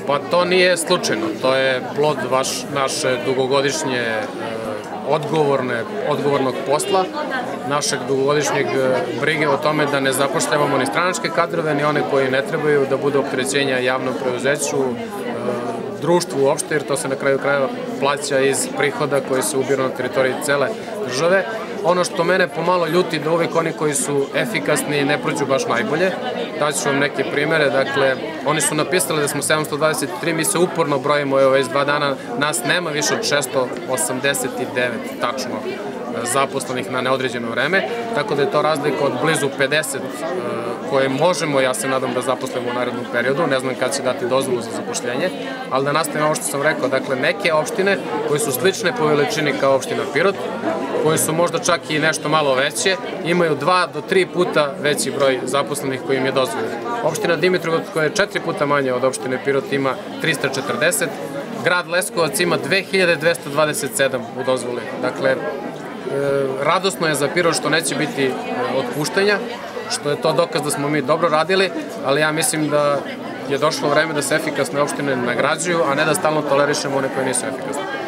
Pa to nije slučajno, to je plod naše dugogodišnje odgovornog posla, našeg dugogodišnjeg brige o tome da ne zapošljavamo ni stranačke kadrove, ni one koji ne trebaju da bude opterećenja javnom preduzeću, društvu uopšte, jer to se na kraju krajeva plaća iz prihoda koji se ubiru na teritoriji cele države. Ono što mene pomalo ljuti da uvijek oni koji su efikasni ne prođu baš najbolje. Daću vam neke primere, dakle, oni su napisali da smo 723, mi se uporno brojimo, evo već 2 dana, nas nema više od 689 tačno zaposlenih na neodređeno vreme, tako da je to razlika od blizu 50 koje možemo, ja se nadam, da zaposlimo u narednom periodu, ne znam kad će dati dozvolu za zapošljenje, ali da nastavim ovo što sam rekao, dakle, neke opštine koje su slične po veličini kao opština Pirot, koje su možda čak i nešto malo veće, imaju 2 do 3 puta veći broj zaposlenih koji im je dozvoljen. Opština Dimitrovgrad, koja je 4 puta manja od opštine Pirot, ima 340, grad Leskovac ima 2227 u dozvoli. Dakle, radosno je za Pirot što neće biti otpuštanja, što je to dokaz da smo mi dobro radili, ali ja mislim da je došlo vreme da se efikasne opštine nagrađuju, a ne da stalno tolerišemo one koje nisu efikasne.